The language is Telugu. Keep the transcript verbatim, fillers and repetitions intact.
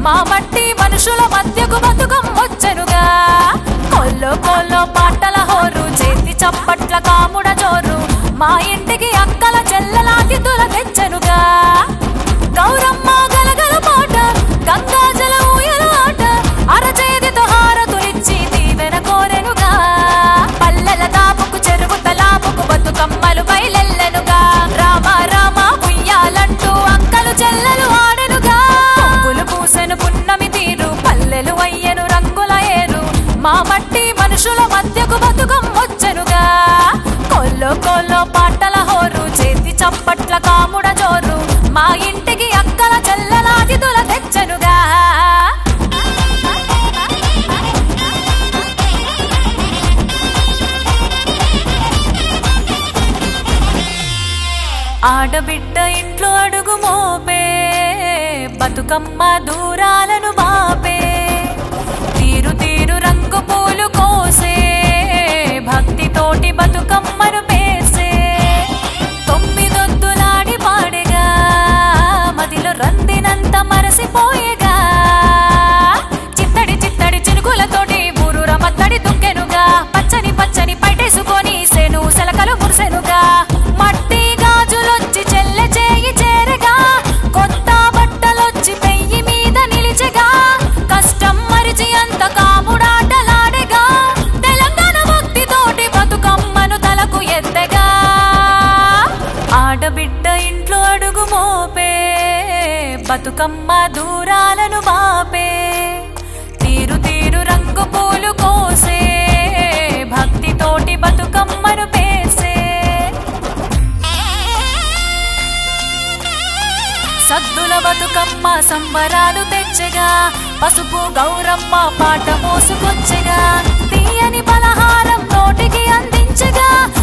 మా మట్టి మనుషుల మధ్యకు బతుకమ్మొచ్చెనుగా కొల్లో కొల్లో పాటల హోరు చేతి చప్పట్ల కాముడ జోరు మా ఇంటికి అక్కల చెల్లెల అతిథుల తెచ్చెనుగా గౌరమ్మ గలగల పాట గంగా జల ఊయల ఆట అరచేతితో హారతులిచ్చి దీవెన కోరెనుగా పల్లెల దాపుకు చెరువు తలాపుకు బతుకమ్మలు బయలెల్లెనుగా రామ రామ ఉయ్యాలంటూ అక్కలు చెల్లెలు ఆడెనుగా పువ్వులు పూసెను పున్నమి తీరు పల్లెలు అయ్యెను రంగుల ఏరు మా మట్టి మనుషుల మధ్యకు బతుకమ్మొచ్చెనుగా కొల్లో కొల్లో పాటల హోరు చేతి చప్పట్ల కాముడ జోరు మా ఇంటికి అక్కల చెల్లెల అతిథుల తెచ్చెనుగా ఆడబిడ్డ ఇంట్లో అడుగు మోపే బతుకమ్మ దూరాలను బాపే తీరు తీరు రంగు పూలు కోసే భక్తితోటి బతుకమ్మను పేసే తొమ్మిదొద్దులాడి పాడేగా మదిలో రందినంత మరసిపోయేగా చిత్తడి చిత్తడి చినుకులతోటి ఊరు రమత్తడి దుంకెనుగా పచ్చని పచ్చని పైటేసుకొని సేను సెలకలు మురిసెనుగా మట్టి గాజులొచ్చి చెల్లె చేయి చేరగా కొత్త బట్టలొచ్చి పెయ్యి మీద నిలిచెగా కష్టం మరిచి అంత కాముడాటలాడేగా తెలంగాణ భక్తితోటి బతుకమ్మను తలకు ఎత్తగా ఆడబిడ్డ ఇంట్లో అడుగు మోపే బతుకమ్మ దూరాలను బాపే తీరు తీరు రంగు పూలు కోసే భక్తితోటి బతుకమ్మను పేసే సద్దుల బతుకమ్మ సంబరాలు తెచ్చగా పసుపు గౌరమ్మ పాట మోసుకొచ్చగా తీయని పలహారం నోటికి అందించగా